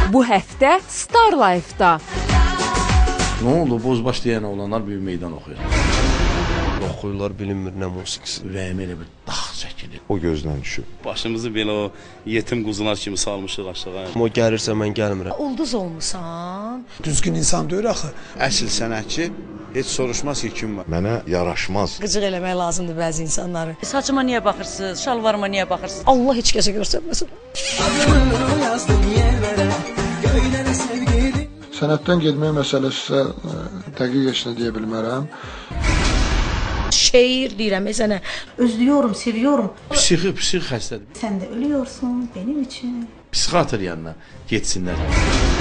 Bu həftə Star Life-da. Nə oldu? Bozbaş deyən oğlanlar bir meydan oxuyur. Oxuyurlar, bilinmir nə musiqisi. Ürəyim elə bir dağ çəkilir. O gözdən düşüb. Başımızı belə o yetim quzular kimi salmışıq aşağı. O gəlirsə mən gəlmirəm. Ulduz olmusan. Düzgün insan deyir axı. Əsl sənətçi heç soruşmaz ki, kim var. Mənə yaraşmaz. Qıcıq eləmək lazımdır bəzi insanları. Saçıma niyə baxırsınız? Şalvarıma niyə baxırsınız? Allah heç kəsə göstərməsin. Sənətdən getmək məsələsi isə dəqiq heç nə deyə bilmərəm. Şeir deyirəm sənə. Özlüyorum, seviyorum. Psixi xəstədir. Sen de ölüyorsun benim için. Psixiatr yanına getsinlər.